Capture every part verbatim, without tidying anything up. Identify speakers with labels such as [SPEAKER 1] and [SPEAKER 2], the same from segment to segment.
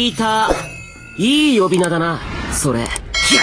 [SPEAKER 1] いた。いい呼び名だな、それ。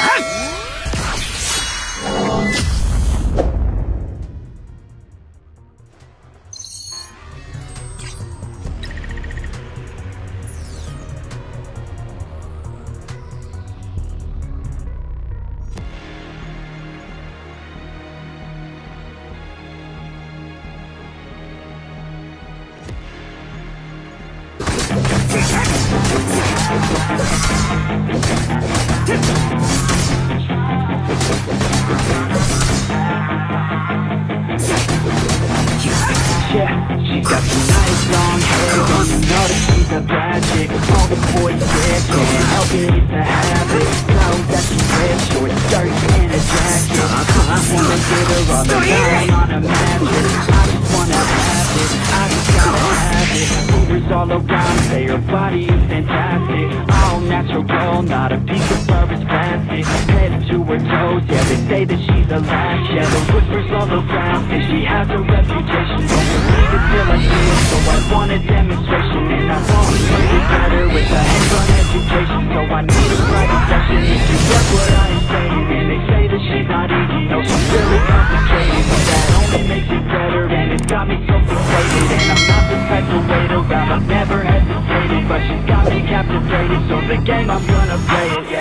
[SPEAKER 2] All around, say her body is fantastic. All natural gold, not a piece of fur is plastic. Head to her toes, yeah, they say that she's a latch. Yeah, the whispers all around, and she has a reputation. Don't believe it till I see it, so I want a demonstration. And I've always heard it better with a hands-on education. So I need a private session if you get what I am saying. And they say that she's not easy, no, she's really complicated. But that only makes it better, and it's got me so fixated. And I'm not the type to wait around, I've never hesitated. But she's got me captivated, so the game I'm gonna play it, yeah.